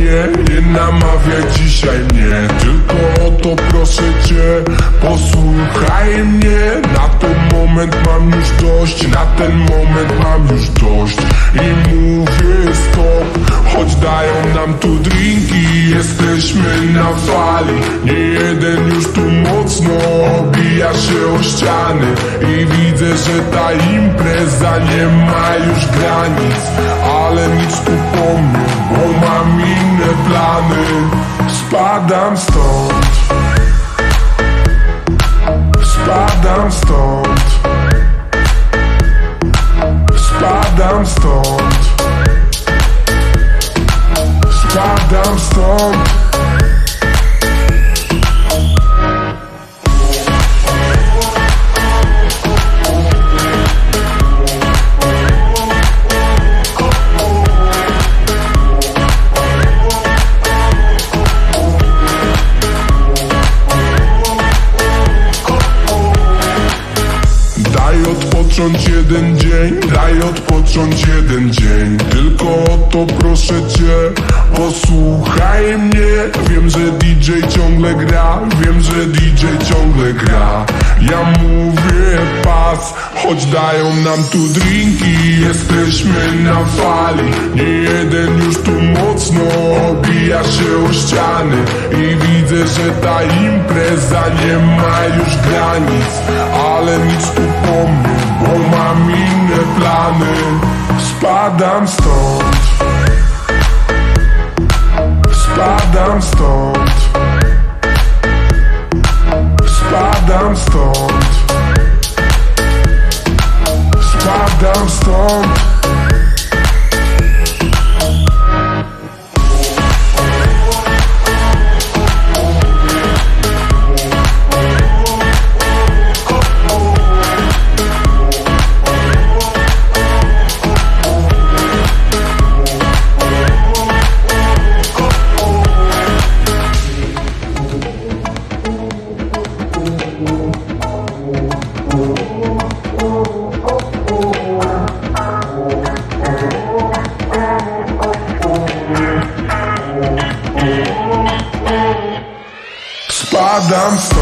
nie namawiaj dzisiaj mnie, tylko o to proszę cię, posłuchaj mnie. Na ten moment mam już dość, na ten moment mam już dość i mówię stop, choć dają nam tu drinki, jesteśmy na fali. Nie jeden już tu mocno obija się o ściany i widzę, że ta impreza nie ma już granic, ale nic tu po mnie, bo mam inne plany. Spadam stąd, spadam stąd, spadam stąd, spadam stąd. Daj odpocząć jeden dzień, daj odpocząć jeden dzień, tylko o to proszę cię, posłuchaj mnie. Wiem, że DJ ciągle gra, wiem, że DJ ciągle gra. Ja mówię pas, choć dają nam tu drinki, jesteśmy na fali. Nie jeden już tu mocno obija się o ściany i widzę, że ta impreza nie ma już granic, ale nic tu po mnie, bo mam inne plany. Spadam stąd, spadam stąd, spadam stąd, spadam stąd. Spadam stąd.